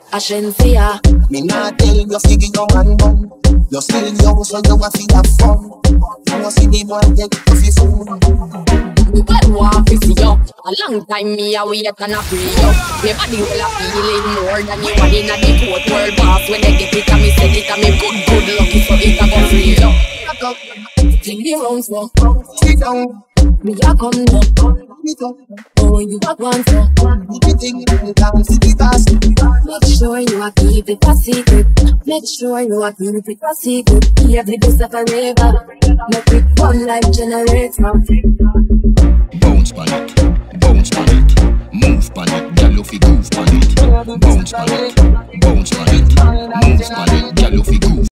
a Shenseea. Me not tell you figure your man bum. You're still young, so you want to have fun. You want to see the boy take to fi food. Me get want to see you. A long time me a wait and a pray you. Me body will a feeling more than you one inna the court world boss. When they get it and me said it and me good lucky so it a go free you. Back up, till the rounds go. Sit down, Me a come down. me talk. Oh, you a want to. Everything you can see the past. Make sure you a keep it a secret. Make sure you a keep it a secret. Keep the best of a river. Make it run like generator. Bounce pan it, bounce pan it, move pan it, gyal you fi groove pan it. Bounce pan it, bounce pan it, move pan it, gyal you fi groove.